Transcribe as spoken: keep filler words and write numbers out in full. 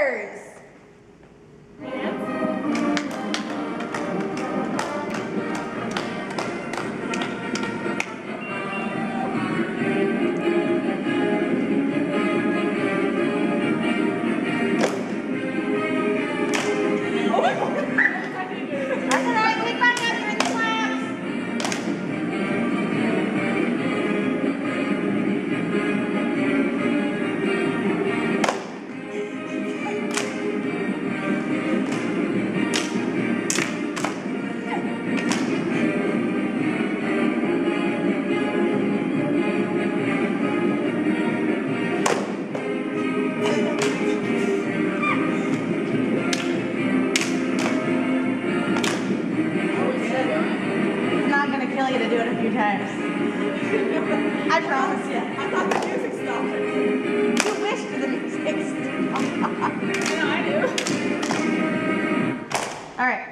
yours. You to do it a few times. I promise you. I thought the music stopped. You wish for the music stopped. I know, I do. All right.